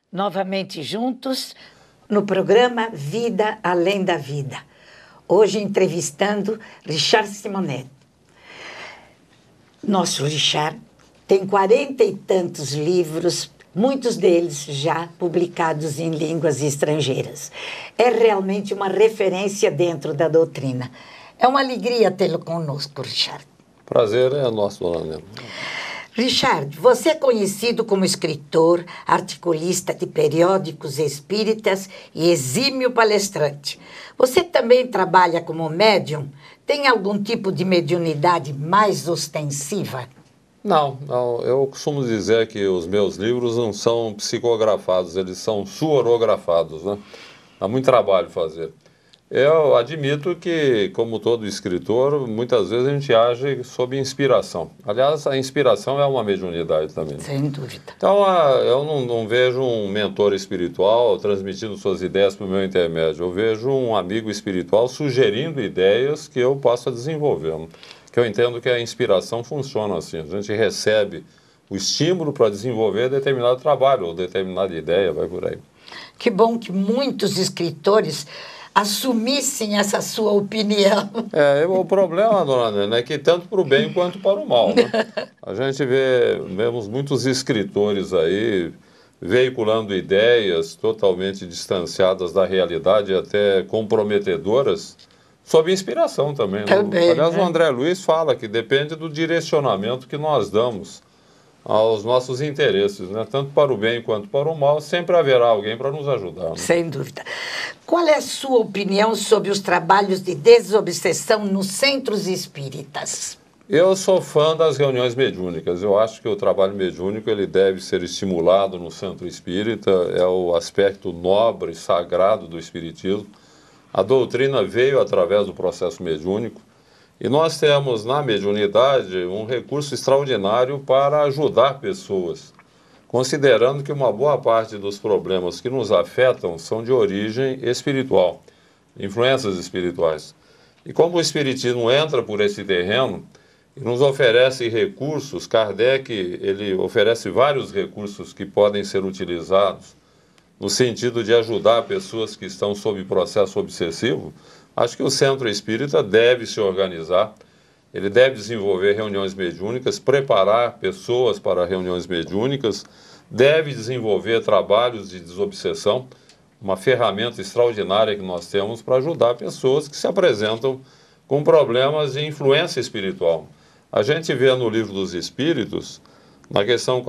Novamente juntos no programa Vida Além da Vida. Hoje entrevistando Richard Simonet. Nosso Richard tem 40 e tantos livros, muitos deles já publicados em línguas estrangeiras. É realmente uma referência dentro da doutrina. É uma alegria tê-lo conosco, Richard. Prazer é nosso, dona Nena. Richard, você é conhecido como escritor, articulista de periódicos espíritas e exímio palestrante. Você também trabalha como médium? Tem algum tipo de mediunidade mais ostensiva? Não. Eu costumo dizer que os meus livros não são psicografados, eles são suorografados, né? Dá muito trabalho fazer. Eu admito que, como todo escritor, muitas vezes a gente age sob inspiração. Aliás, a inspiração é uma mediunidade também. Sem dúvida. Então, eu não vejo um mentor espiritual transmitindo suas ideias por meu intermédio. Eu vejo um amigo espiritual sugerindo ideias que eu possa desenvolver. Que eu entendo que a inspiração funciona assim. A gente recebe o estímulo para desenvolver determinado trabalho ou determinada ideia, vai por aí. Que bom que muitos escritores assumissem essa sua opinião. O problema, dona Nena, é que tanto para o bem quanto para o mal, né? A gente vemos muitos escritores aí veiculando ideias totalmente distanciadas da realidade, até comprometedoras, sob inspiração também. Também, Aliás, né? O André Luiz fala que depende do direcionamento que nós damos aos nossos interesses, né? Tanto para o bem quanto para o mal, sempre haverá alguém para nos ajudar, né? Sem dúvida. Qual é a sua opinião sobre os trabalhos de desobsessão nos centros espíritas? Eu sou fã das reuniões mediúnicas. Eu acho que o trabalho mediúnico ele deve ser estimulado no centro espírita, é o aspecto nobre, sagrado do espiritismo. A doutrina veio através do processo mediúnico. E nós temos na mediunidade um recurso extraordinário para ajudar pessoas, considerando que uma boa parte dos problemas que nos afetam são de origem espiritual, influências espirituais. E como o espiritismo entra por esse terreno e nos oferece recursos, Kardec ele oferece vários recursos que podem ser utilizados no sentido de ajudar pessoas que estão sob processo obsessivo. Acho que o centro espírita deve se organizar, ele deve desenvolver reuniões mediúnicas, preparar pessoas para reuniões mediúnicas, deve desenvolver trabalhos de desobsessão, uma ferramenta extraordinária que nós temos para ajudar pessoas que se apresentam com problemas de influência espiritual. A gente vê no Livro dos Espíritos, na questão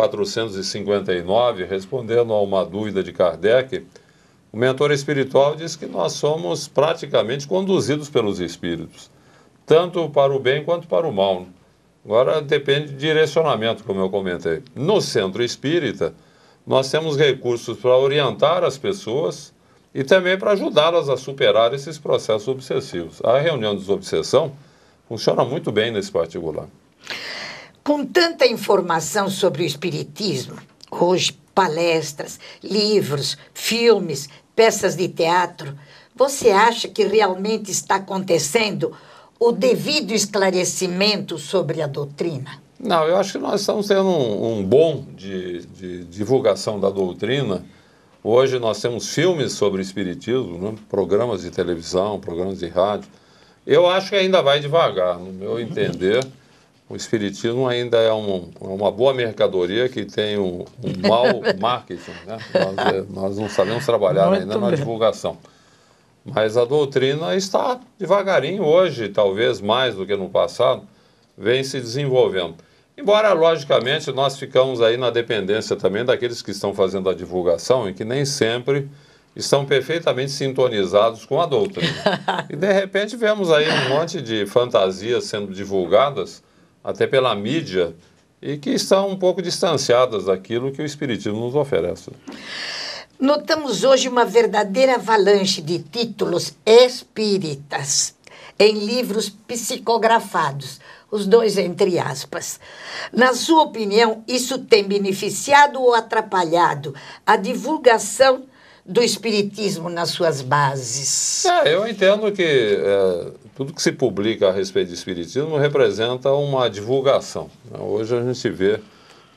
459, respondendo a uma dúvida de Kardec, o mentor espiritual diz que nós somos praticamente conduzidos pelos espíritos, tanto para o bem quanto para o mal. Agora depende de direcionamento, como eu comentei. No centro espírita, nós temos recursos para orientar as pessoas e também para ajudá-las a superar esses processos obsessivos. A reunião de desobsessão funciona muito bem nesse particular. Com tanta informação sobre o espiritismo, hoje palestras, livros, filmes, peças de teatro, você acha que realmente está acontecendo o devido esclarecimento sobre a doutrina? Não, eu acho que nós estamos tendo um bom de divulgação da doutrina. Hoje nós temos filmes sobre espiritismo, né? Programas de televisão, programas de rádio. Eu acho que ainda vai devagar, no meu entender. O espiritismo ainda é uma boa mercadoria que tem um mau marketing, né? Nós não sabemos trabalhar ainda na divulgação. Mas a doutrina está devagarinho hoje, talvez mais do que no passado, vem se desenvolvendo. Embora, logicamente, nós ficamos aí na dependência também daqueles que estão fazendo a divulgação e que nem sempre estão perfeitamente sintonizados com a doutrina. E, de repente, vemos aí um monte de fantasias sendo divulgadas, até pela mídia, e que estão um pouco distanciadas daquilo que o espiritismo nos oferece. Notamos hoje uma verdadeira avalanche de títulos espíritas em livros psicografados, os dois entre aspas. Na sua opinião, isso tem beneficiado ou atrapalhado a divulgação do espiritismo nas suas bases? Eu entendo que tudo que se publica a respeito do espiritismo representa uma divulgação. Hoje a gente vê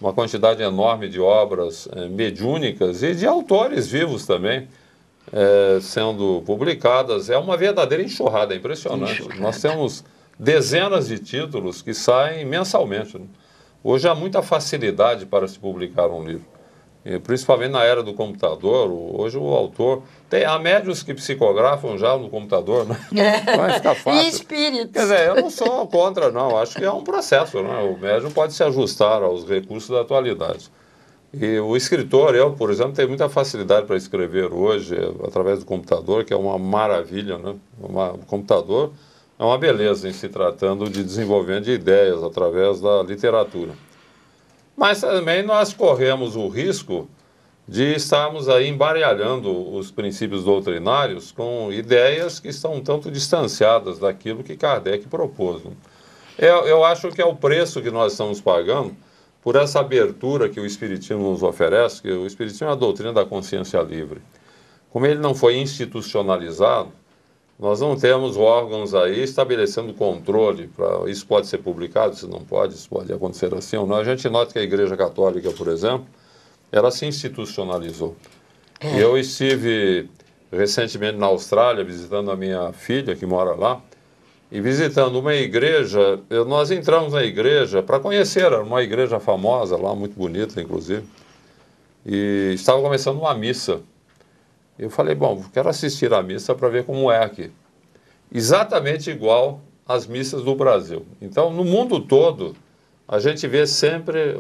uma quantidade enorme de obras mediúnicas e de autores vivos também sendo publicadas. É uma verdadeira enxurrada, é impressionante. Nós temos dezenas de títulos que saem mensalmente, né? Hoje há muita facilidade para se publicar um livro, e principalmente na era do computador. Hoje o autor... Há médiuns que psicografam já no computador, né? Vai ficar fácil. E espíritos. Quer dizer, eu não sou contra, não. Acho que é um processo, né? O médium pode se ajustar aos recursos da atualidade. E o escritor, eu, por exemplo, tenho muita facilidade para escrever hoje através do computador, que é uma maravilha, né? O computador é uma beleza em se tratando de desenvolvimento de ideias através da literatura. Mas também nós corremos o risco de estarmos aí embaralhando os princípios doutrinários com ideias que estão um tanto distanciadas daquilo que Kardec propôs, né? Eu acho que é o preço que nós estamos pagando por essa abertura que o Espiritismo nos oferece, que o Espiritismo é a doutrina da consciência livre. Como ele não foi institucionalizado, nós não temos órgãos aí estabelecendo controle. Isso pode ser publicado, isso não pode, isso pode acontecer assim ou não. A gente nota que a Igreja Católica, por exemplo, ela se institucionalizou. Eu estive recentemente na Austrália visitando a minha filha, que mora lá, e visitando uma igreja. Nós entramos na igreja para conhecer, era uma igreja famosa lá, muito bonita, inclusive, e estava começando uma missa. Eu falei, bom, quero assistir a missa para ver como é aqui. Exatamente igual às missas do Brasil. Então, no mundo todo, a gente vê sempre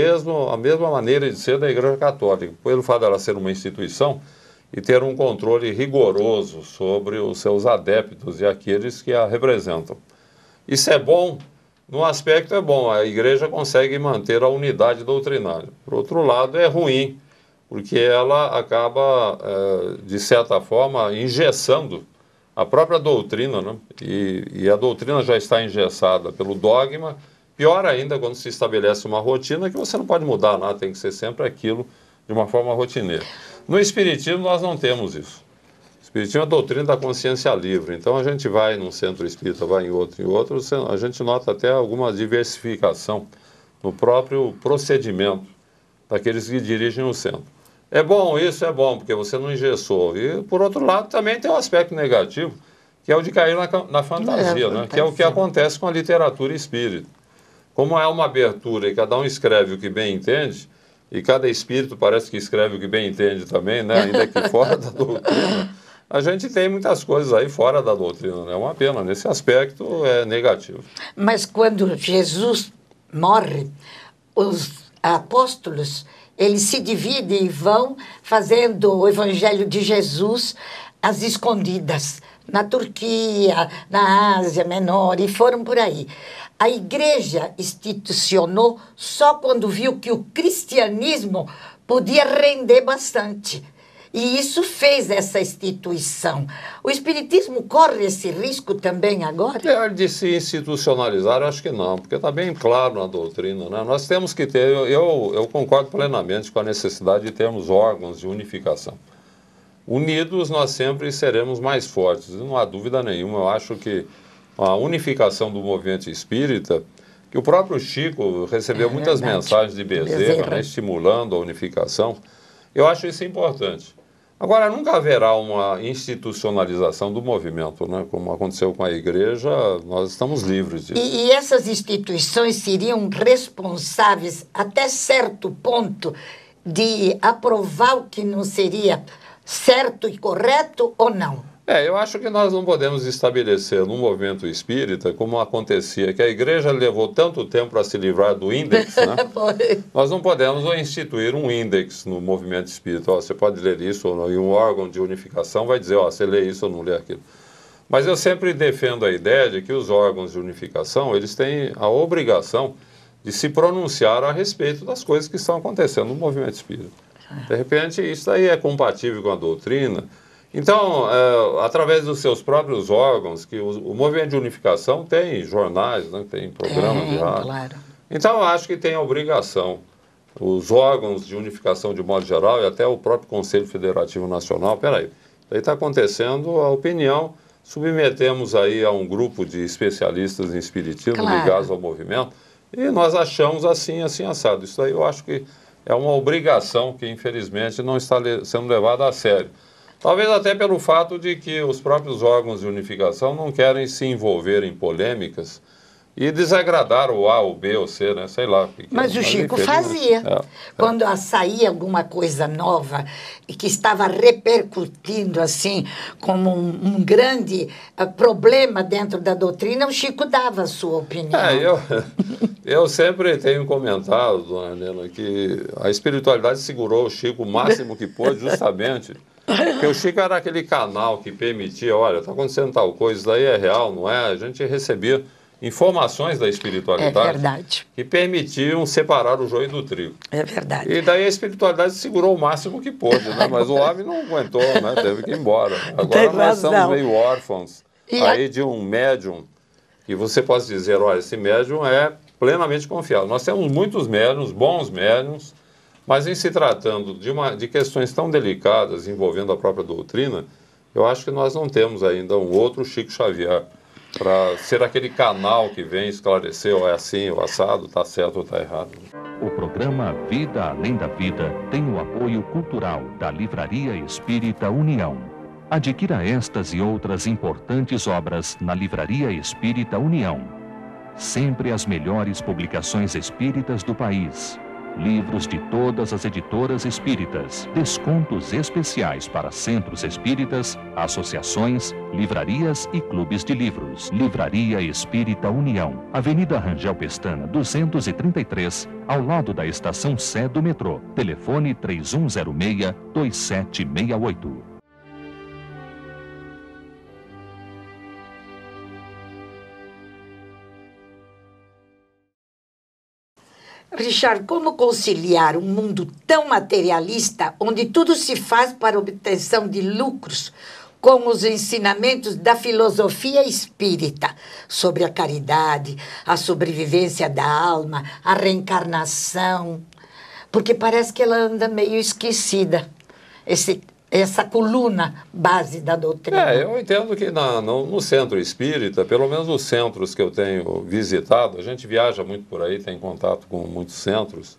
a mesma maneira de ser da Igreja Católica, pelo fato dela ser uma instituição e ter um controle rigoroso sobre os seus adeptos e aqueles que a representam. Isso é bom, num aspecto é bom, a Igreja consegue manter a unidade doutrinária. Por outro lado, é ruim, porque ela acaba, de certa forma, engessando a própria doutrina, né? E a doutrina já está engessada pelo dogma. Pior ainda quando se estabelece uma rotina que você não pode mudar nada, tem que ser sempre aquilo de uma forma rotineira. No Espiritismo nós não temos isso. O Espiritismo é a doutrina da consciência livre. Então a gente vai num centro espírita, vai em outro, a gente nota até alguma diversificação no próprio procedimento daqueles que dirigem o centro. É bom, isso é bom, porque você não engessou. E, por outro lado, também tem um aspecto negativo, que é o de cair na fantasia, né? Que é o que acontece com a literatura espírita. Como é uma abertura e cada um escreve o que bem entende, e cada espírito parece que escreve o que bem entende também, né? Ainda que fora da doutrina, a gente tem muitas coisas aí fora da doutrina, né? É uma pena, nesse aspecto é negativo. Mas quando Jesus morre, os apóstolos, eles se dividem e vão fazendo o Evangelho de Jesus às escondidas, na Turquia, na Ásia Menor, e foram por aí. A igreja institucionou só quando viu que o cristianismo podia render bastante. E isso fez essa instituição. O espiritismo corre esse risco também agora? De se institucionalizar, eu acho que não, porque está bem claro na doutrina, né? Nós temos que ter, eu concordo plenamente com a necessidade de termos órgãos de unificação. Unidos nós sempre seremos mais fortes, não há dúvida nenhuma. Eu acho que a unificação do movimento espírita, que o próprio Chico recebeu muitas mensagens de Bezerra, né, estimulando a unificação, eu acho isso importante. Agora, nunca haverá uma institucionalização do movimento, né? Como aconteceu com a igreja, nós estamos livres disso. E essas instituições seriam responsáveis, até certo ponto, de aprovar o que não seria certo e correto ou não? Eu acho que nós não podemos estabelecer no movimento espírita, como acontecia, que a igreja levou tanto tempo para se livrar do índex, né? Nós não podemos instituir um índex no movimento espírita. Você pode ler isso ou não, e um órgão de unificação vai dizer, você lê isso ou não lê aquilo. Mas eu sempre defendo a ideia de que os órgãos de unificação, eles têm a obrigação de se pronunciar a respeito das coisas que estão acontecendo no movimento espírita. De repente, isso aí é compatível com a doutrina. Então, através dos seus próprios órgãos, que o movimento de unificação tem jornais, né, tem programas de rádio. Claro. Então, eu acho que tem a obrigação, os órgãos de unificação de modo geral e até o próprio Conselho Federativo Nacional, aí está acontecendo a opinião, submetemos aí a um grupo de especialistas em espiritismo ligados ao movimento, e nós achamos assim, assim, assado. Isso aí eu acho que é uma obrigação que, infelizmente, não está sendo levada a sério. Talvez até pelo fato de que os próprios órgãos de unificação não querem se envolver em polêmicas e desagradar o A, o B, ou C, né? Sei lá. Mas o Chico fazia. Quando saía alguma coisa nova e que estava repercutindo, assim, como um grande problema dentro da doutrina, o Chico dava a sua opinião. Eu sempre tenho comentado, dona Helena, que a espiritualidade segurou o Chico o máximo que pôde, justamente porque o Chico era aquele canal que permitia, olha, está acontecendo tal coisa, isso daí é real, não é? A gente recebia informações da espiritualidade que permitiam separar o joio do trigo. É verdade. E daí a espiritualidade segurou o máximo que pôde, né? Mas o homem não aguentou, né? Teve que ir embora. Agora nós estamos meio órfãos aí de um médium que você pode dizer, olha, esse médium é plenamente confiável. Nós temos muitos médiums, bons médiums, mas em se tratando de questões tão delicadas envolvendo a própria doutrina, eu acho que nós não temos ainda um outro Chico Xavier para ser aquele canal que vem esclarecer, ou é assim, ou assado, está certo ou está errado. O programa Vida Além da Vida tem o apoio cultural da Livraria Espírita União. Adquira estas e outras importantes obras na Livraria Espírita União. Sempre as melhores publicações espíritas do país. Livros de todas as editoras espíritas, descontos especiais para centros espíritas, associações, livrarias e clubes de livros. Livraria Espírita União, Avenida Rangel Pestana, 233, ao lado da estação Sé do metrô. Telefone 3106-2768. Richard, como conciliar um mundo tão materialista, onde tudo se faz para obtenção de lucros, com os ensinamentos da filosofia espírita sobre a caridade, a sobrevivência da alma, a reencarnação? Porque parece que ela anda meio esquecida, essa coluna base da doutrina. Eu entendo que no centro espírita, pelo menos os centros que eu tenho visitado, a gente viaja muito por aí, tem contato com muitos centros,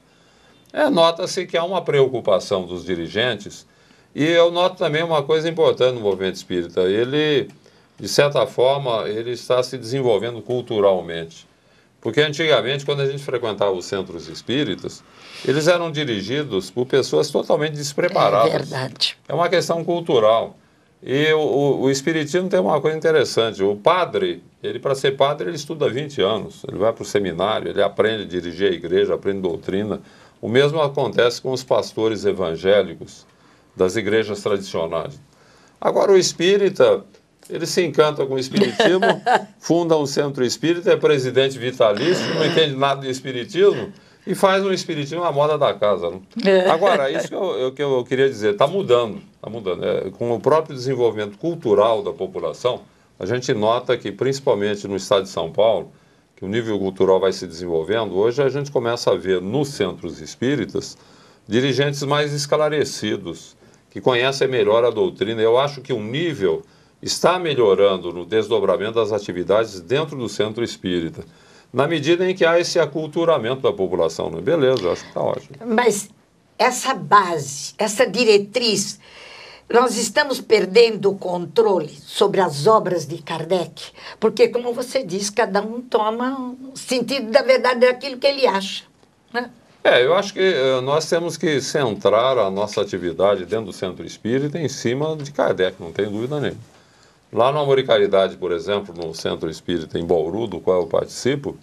nota-se que há uma preocupação dos dirigentes, e eu noto também uma coisa importante no movimento espírita, ele, de certa forma, ele está se desenvolvendo culturalmente. Porque antigamente, quando a gente frequentava os centros espíritas, eles eram dirigidos por pessoas totalmente despreparadas. É verdade. É uma questão cultural. E o espiritismo tem uma coisa interessante. O padre, para ser padre, ele estuda 20 anos. Ele vai para o seminário, ele aprende a dirigir a igreja, aprende doutrina. O mesmo acontece com os pastores evangélicos das igrejas tradicionais. Agora, o espírita, ele se encanta com o espiritismo, funda um centro espírita, é presidente vitalício, não entende nada de espiritismo e faz um espiritismo à moda da casa. Né? Agora, isso que eu queria dizer, está mudando. Tá mudando. Com o próprio desenvolvimento cultural da população, a gente nota que, principalmente no estado de São Paulo, que o nível cultural vai se desenvolvendo, hoje a gente começa a ver nos centros espíritas dirigentes mais esclarecidos, que conhecem melhor a doutrina. Eu acho que o nível está melhorando no desdobramento das atividades dentro do centro espírita, na medida em que há esse aculturamento da população. Né? Beleza, eu acho que está ótimo. Mas essa base, essa diretriz, nós estamos perdendo o controle sobre as obras de Kardec, porque, como você diz, cada um toma o sentido da verdade daquilo que ele acha, né? Eu acho que nós temos que centrar a nossa atividade dentro do centro espírita em cima de Kardec, não tem dúvida nenhuma. Lá no Amor e Caridade, por exemplo, no Centro Espírita em Bauru, do qual eu participo,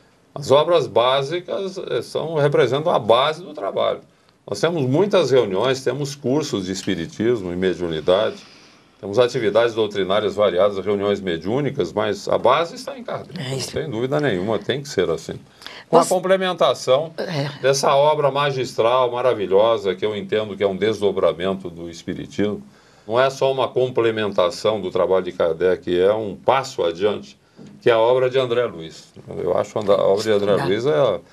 as obras básicas representam a base do trabalho. Nós temos muitas reuniões, temos cursos de espiritismo e mediunidade, temos atividades doutrinárias variadas, reuniões mediúnicas, mas a base está em Kardec, não tem dúvida nenhuma, tem que ser assim. Com a complementação dessa obra magistral, maravilhosa, que eu entendo que é um desdobramento do espiritismo. Não é só uma complementação do trabalho de Kardec, é um passo adiante, que é a obra de André Luiz. Eu acho que a obra de André Luiz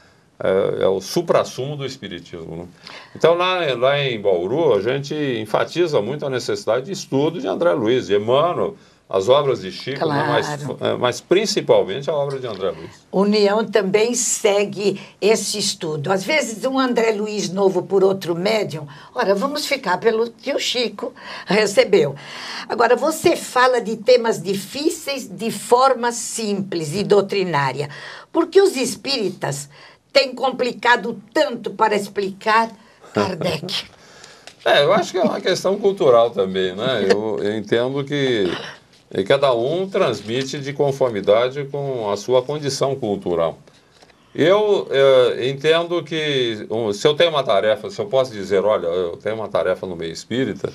é o suprassumo do espiritismo. Né? Então, lá em Bauru, a gente enfatiza muito a necessidade de estudo de André Luiz, de Emmanuel, as obras de Chico, Claro. né? Mas principalmente a obra de André Luiz. União também segue esse estudo. Às vezes, um André Luiz novo por outro médium, ora, vamos ficar pelo que o Chico recebeu. Agora, você fala de temas difíceis de forma simples e doutrinária. Por que os espíritas têm complicado tanto para explicar Kardec? Eu acho que é uma questão cultural também, né? Eu entendo que cada um transmite de conformidade com a sua condição cultural. Eu entendo que, se eu tenho uma tarefa, se eu posso dizer, olha, eu tenho uma tarefa no meio espírita,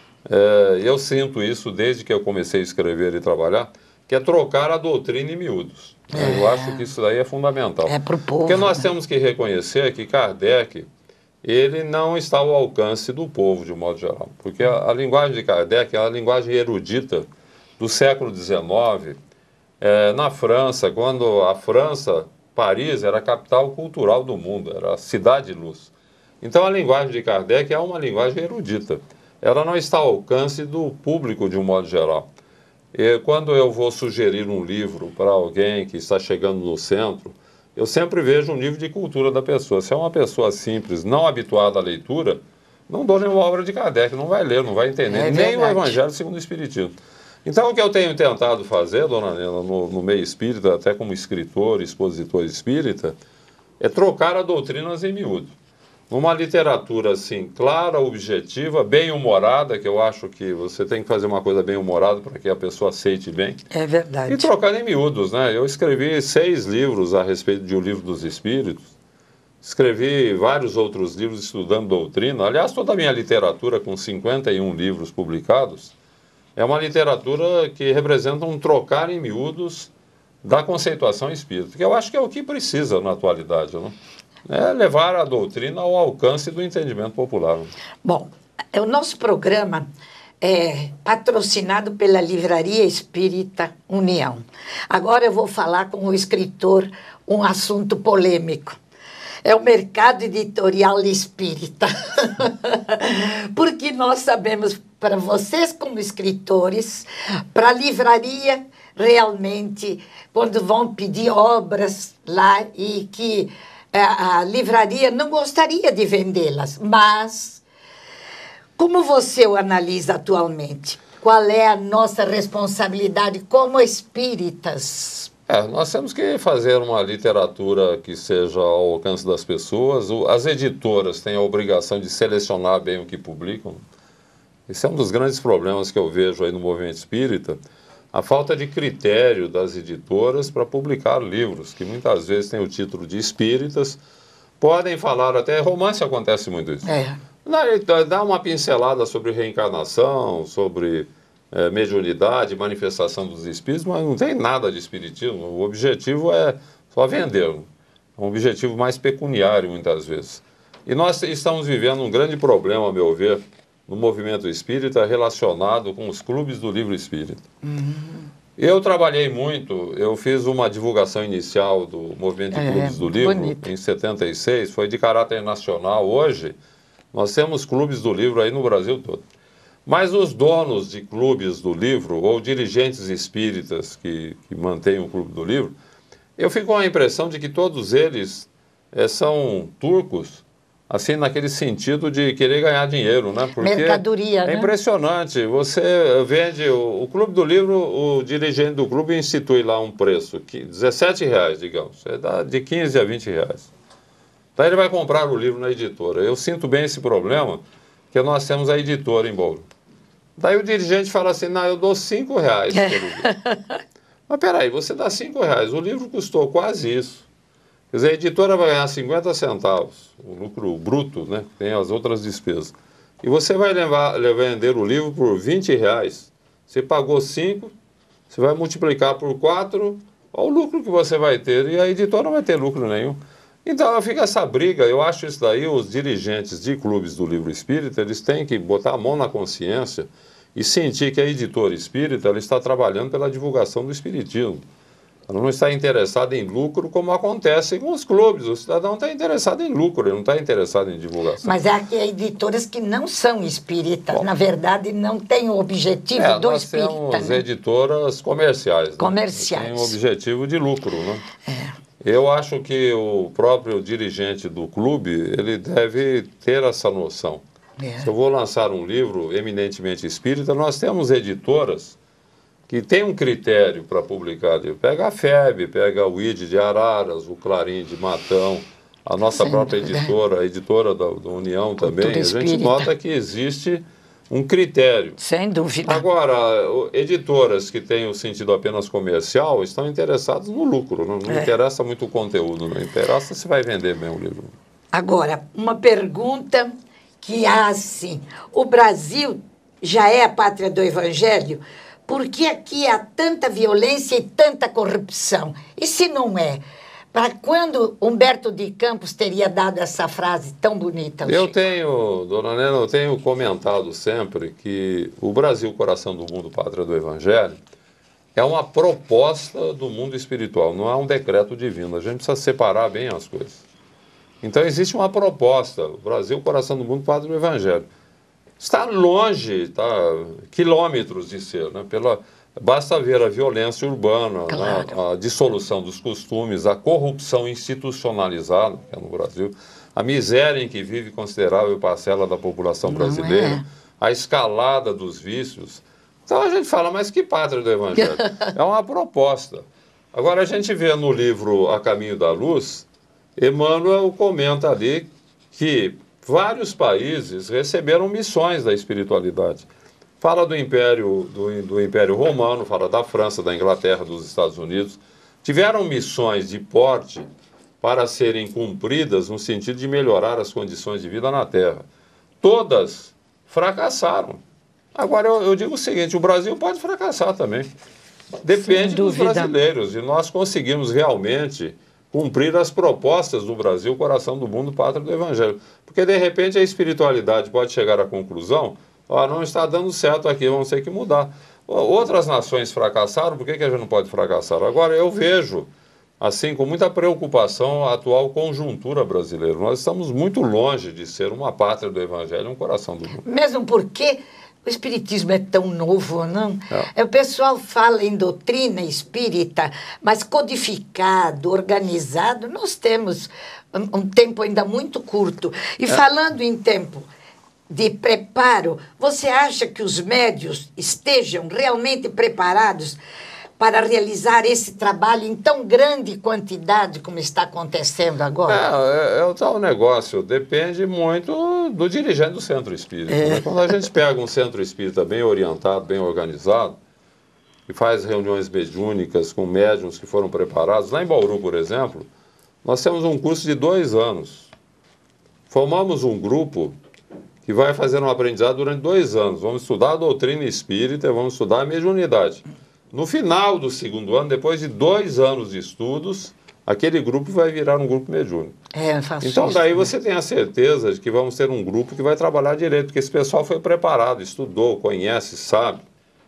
eu sinto isso desde que eu comecei a escrever e trabalhar, que é trocar a doutrina em miúdos. Eu acho que isso daí é fundamental. É para o povo. Porque nós temos que reconhecer que Kardec, ele não está ao alcance do povo, de um modo geral. Porque a linguagem de Kardec é a linguagem erudita do século XIX, na França, quando a França, Paris, era a capital cultural do mundo, era a cidade-luz. Então a linguagem de Kardec é uma linguagem erudita. Ela não está ao alcance do público, de um modo geral. E quando eu vou sugerir um livro para alguém que está chegando no centro, eu sempre vejo o nível de cultura da pessoa. Se é uma pessoa simples, não habituada à leitura, não dou nenhuma obra de Kardec, não vai ler, não vai entender, nem o Evangelho segundo o Espiritismo. Então, o que eu tenho tentado fazer, dona Nena, no meio espírita, até como escritor, expositor espírita, é trocar a doutrinas em miúdo. Numa literatura, assim, clara, objetiva, bem-humorada, que eu acho que você tem que fazer uma coisa bem-humorada para que a pessoa aceite bem. É verdade. E trocar em miúdos, né? Eu escrevi 6 livros a respeito de O Livro dos Espíritos, escrevi vários outros livros estudando doutrina. Aliás, toda a minha literatura, com 51 livros publicados, é uma literatura que representa um trocar em miúdos da conceituação espírita, que eu acho que é o que precisa na atualidade, né? É levar a doutrina ao alcance do entendimento popular. Bom, o nosso programa é patrocinado pela Livraria Espírita União. Agora eu vou falar com o escritor um assunto polêmico. É o mercado editorial espírita. Porque nós sabemos, para vocês como escritores, para a livraria, realmente, quando vão pedir obras lá e que a livraria não gostaria de vendê-las, mas como você o analisa atualmente? Qual é a nossa responsabilidade como espíritas? Nós temos que fazer uma literatura que seja ao alcance das pessoas. As editoras têm a obrigação de selecionar bem o que publicam. Esse é um dos grandes problemas que eu vejo aí no movimento espírita, a falta de critério das editoras para publicar livros, que muitas vezes têm o título de espíritas, podem falar até, romance acontece muito isso. Dá uma pincelada sobre reencarnação, sobre mediunidade, manifestação dos espíritos, mas não tem nada de espiritismo. O objetivo é só vender. É um objetivo mais pecuniário, muitas vezes. E nós estamos vivendo um grande problema, ao meu ver, no movimento espírita relacionado com os clubes do livro espírita. Eu trabalhei muito, eu fiz uma divulgação inicial do movimento de clubes do livro em 76, foi de caráter nacional. Hoje, nós temos clubes do livro aí no Brasil todo. Mas os donos de clubes do livro, ou dirigentes espíritas que mantêm o clube do livro, eu fico com a impressão de que todos eles são turcos, assim, naquele sentido de querer ganhar dinheiro, né? Porque mercadoria, né? É impressionante. Você vende o clube do livro, o dirigente do clube institui lá um preço, R$17, digamos. Dá de 15 a 20 reais. Daí ele vai comprar o livro na editora. Eu sinto bem esse problema, que nós temos a editora em Bauru. Daí o dirigente fala assim, não, eu dou R$5 pelo livro. Mas peraí, você dá R$5, o livro custou quase isso. Quer dizer, a editora vai ganhar 50 centavos, o lucro bruto, né? Tem as outras despesas. E você vai vender o livro por R$20. Você pagou 5, você vai multiplicar por 4, olha o lucro que você vai ter. E a editora não vai ter lucro nenhum. Então fica essa briga. Eu acho isso daí, os dirigentes de clubes do livro espírita, eles têm que botar a mão na consciência e sentir que a editora espírita ela está trabalhando pela divulgação do espiritismo. Ela não está interessada em lucro, como acontece com os clubes. O cidadão está interessado em lucro, ele não está interessado em divulgação. Mas há editoras que não são espíritas, na verdade, não têm o objetivo do espírita. Nós temos editoras comerciais. Comerciais. Tem o objetivo de lucro, né? Eu acho que o próprio dirigente do clube, ele deve ter essa noção. Se eu vou lançar um livro eminentemente espírita, nós temos editoras que têm um critério para publicar livro. Pega a FEB, pega o ID de Araras, o Clarim de Matão, a nossa própria editora, a editora da União também. A gente nota que existe um critério. Sem dúvida. Agora, editoras que têm o sentido apenas comercial estão interessadas no lucro, não interessa muito o conteúdo, não interessa se vai vender bem o livro. Agora, uma pergunta que há assim, o Brasil já é a pátria do Evangelho? Por que aqui há tanta violência e tanta corrupção? E se não é? Para quando Humberto de Campos teria dado essa frase tão bonita? Dona Nena, eu tenho comentado sempre que o Brasil, coração do mundo, pátria do Evangelho, é uma proposta do mundo espiritual, não é um decreto divino. A gente precisa separar bem as coisas. Então existe uma proposta, o Brasil, coração do mundo, pátria do Evangelho. Está longe, está quilômetros de ser, né? Basta ver a violência urbana, claro, né? A dissolução dos costumes, a corrupção institucionalizada, que é no Brasil, a miséria em que vive considerável parcela da população brasileira, a escalada dos vícios. Então a gente fala, mas que pátria do Evangelho? É uma proposta. Agora a gente vê no livro A Caminho da Luz, Emmanuel comenta ali que vários países receberam missões da espiritualidade. Fala do Império Romano, fala da França, da Inglaterra, dos Estados Unidos. Tiveram missões de porte para serem cumpridas no sentido de melhorar as condições de vida na Terra. Todas fracassaram. Agora, eu digo o seguinte, o Brasil pode fracassar também. Depende dos brasileiros. E nós conseguimos realmente cumprir as propostas do Brasil, coração do mundo, pátria do Evangelho. Porque, de repente, a espiritualidade pode chegar à conclusão, não está dando certo aqui, vamos ter que mudar. Outras nações fracassaram, por que a gente não pode fracassar? Agora, eu vejo, assim, com muita preocupação, a atual conjuntura brasileira. Nós estamos muito longe de ser uma pátria do Evangelho, um coração do mundo. Mesmo porque o espiritismo é tão novo, não? O pessoal fala em doutrina espírita, mas codificado, organizado, nós temos um tempo ainda muito curto. E falando em tempo de preparo, você acha que os médios estejam realmente preparados para realizar esse trabalho em tão grande quantidade como está acontecendo agora? É o tal negócio, depende muito do dirigente do centro espírita. Né? Quando a gente pega um centro espírita bem orientado, bem organizado, e faz reuniões mediúnicas com médiuns que foram preparados, lá em Bauru, por exemplo, nós temos um curso de 2 anos. Formamos um grupo que vai fazer um aprendizado durante 2 anos. Vamos estudar a doutrina espírita, vamos estudar a mediunidade. No final do 2º ano, depois de 2 anos de estudos, aquele grupo vai virar um grupo mediúnico. Eu faço então, isso, daí né? você tem a certeza de que vamos ter um grupo que vai trabalhar direito, porque esse pessoal foi preparado, estudou, conhece, sabe.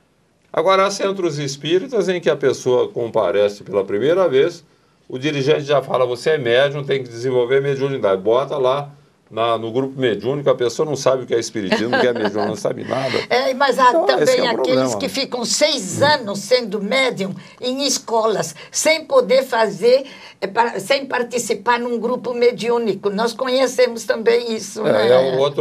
Agora, há centros espíritas em que a pessoa comparece pela primeira vez, o dirigente já fala, você é médium, tem que desenvolver mediunidade. Bota lá no grupo mediúnico, a pessoa não sabe o que é espiritismo, o que é mediúnico, não sabe nada. Mas há então, também aqueles problema, que ficam 6 anos sendo médium em escolas, sem poder fazer, sem participar num grupo mediúnico. Nós conhecemos também isso. É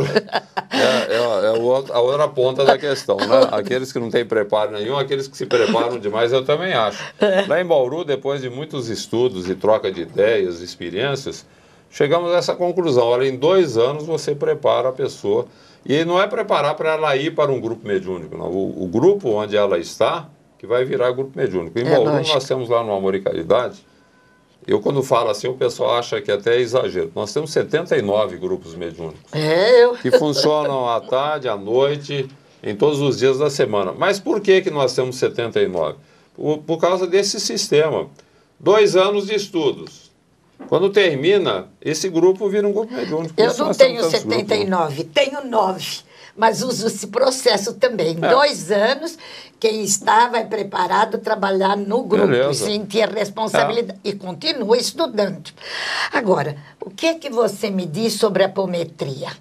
a outra ponta da questão, né? Aqueles que não têm preparo nenhum, aqueles que se preparam demais, eu também acho. Lá em Bauru, depois de muitos estudos e troca de ideias, experiências, chegamos a essa conclusão. Olha, em 2 anos você prepara a pessoa. E não é preparar para ela ir para um grupo mediúnico, não. O grupo onde ela está, que vai virar grupo mediúnico. Em Bauru, nós temos lá no Amor e Caridade, eu quando falo assim, o pessoal acha que até é exagero. Nós temos 79 grupos mediúnicos. Que funcionam à tarde, à noite, em todos os dias da semana. Mas por que nós temos 79? Por causa desse sistema. 2 anos de estudos. Quando termina, esse grupo vira um grupo mediúnico. Eu não tenho 79, tenho 9. Mas uso esse processo também. 2 anos quem estava preparado a trabalhar no grupo, Beleza. sentia responsabilidade e continua estudando. Agora, o que é que você me diz sobre a apometria?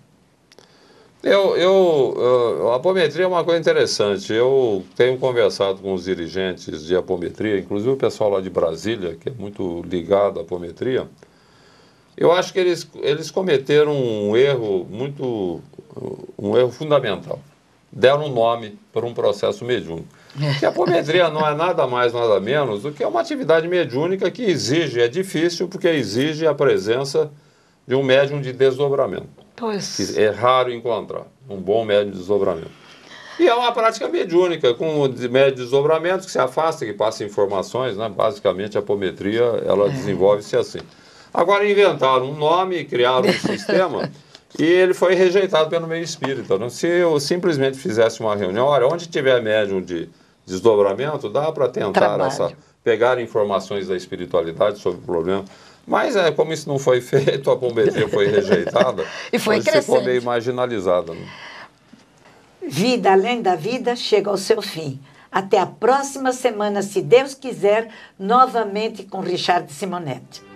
A apometria é uma coisa interessante. Eu tenho conversado com os dirigentes de apometria, inclusive o pessoal lá de Brasília, que é muito ligado à apometria. Eu acho que eles cometeram um erro fundamental. Deram um nome para um processo mediúnico. Que a apometria não é nada mais, nada menos do que uma atividade mediúnica que exige, é difícil porque exige a presença de um médium de desdobramento. Pois. Que é raro encontrar um bom médium de desdobramento. E é uma prática mediúnica, com médium de desdobramento que se afasta, que passa informações, né? Basicamente a apometria, ela desenvolve-se assim. Agora inventaram um nome, criaram um sistema e ele foi rejeitado pelo meio espírita. Né? Se eu simplesmente fizesse uma reunião, olha, onde tiver médium de desdobramento, dá para tentar pegar informações da espiritualidade sobre o problema. Mas como isso não foi feito, a apometria foi rejeitada. E foi crescendo. Ficou meio marginalizada. Né? Vida Além da Vida chega ao seu fim. Até a próxima semana, se Deus quiser, novamente com Richard Simonetti.